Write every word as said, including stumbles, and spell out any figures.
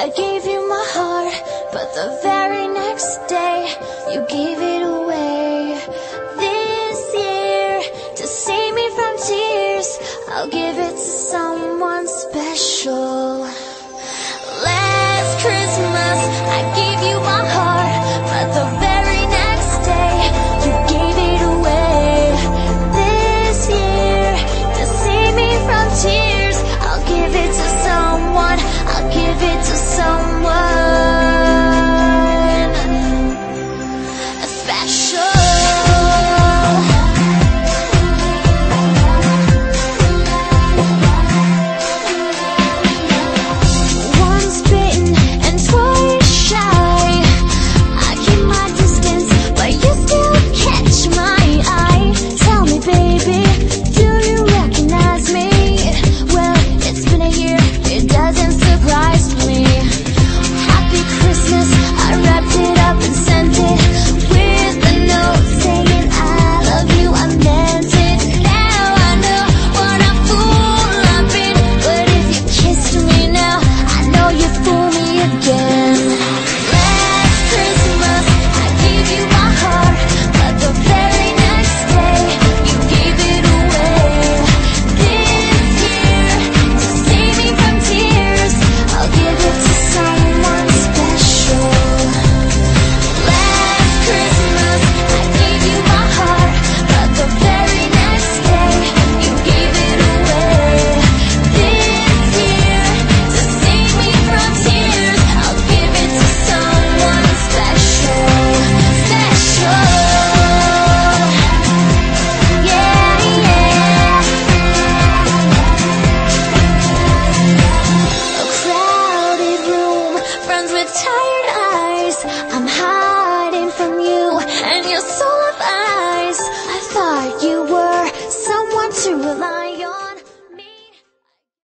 I gave you my heart, but the very next day you gave it away. This year, to save me from tears, I'll give it to someone special. Last Christmas, I gave you my heart, but the very next day you gave it away. This year, to save me from tears, I'll give it to someone, I'll give it to someone special. Once bitten and twice shy, I keep my distance, but you still catch my eye. Tell me, baby, do you recognize me? Well, it's been a year, it doesn't surprise me. Happy Christmas, I wrapped it up and sent it with a note saying I love you, I meant it. Now I know what a fool I've been, but if you kissed me now, I know you fool me again. Last Christmas, I gave you my heart, but the very next day you gave it away. This year, to save me from tears, I'll give it to someone special. Last Christmas, I gave you my heart, but the very next day you gave it away. This year, to save me from tears, I'll give it to someone special. Special. Yeah, yeah. A crowded room, friends with tired eyes. I'm high